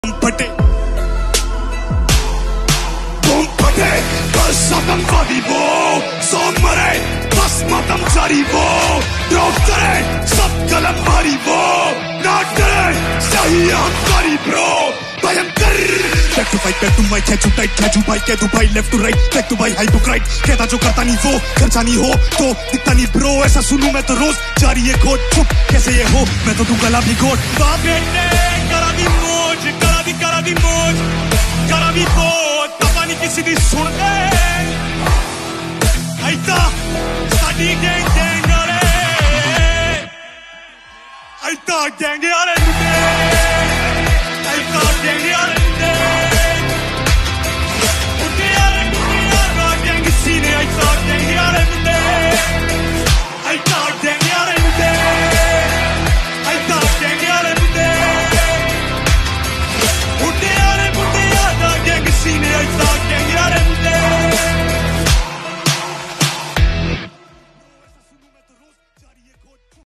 फटे तुम फटे बस आतंकवादी वो सॉन्ग मरे बस मातम जारी वो ड्रॉप करे सब कलम भारी वो नाट करे सही हमारी ब्रो भयंकर back to fight back to mike खेचू टाइट खेचू भाई कह दू भाई left to right back to भाई हाई टू राइट कहता जो करता नहीं वो खर्चा नहीं हो तो दिखता नहीं ब्रो ऐसा सुनूं मैं तो रोज जारी है खोज चुप कैसे ये हो मैं तो दूंगा लाभी गोट बेटे करा दी मौज करा दी बोत पता नहीं किसी दी सुन दे आइता साडी गैंग गैंग रे आइता गैंग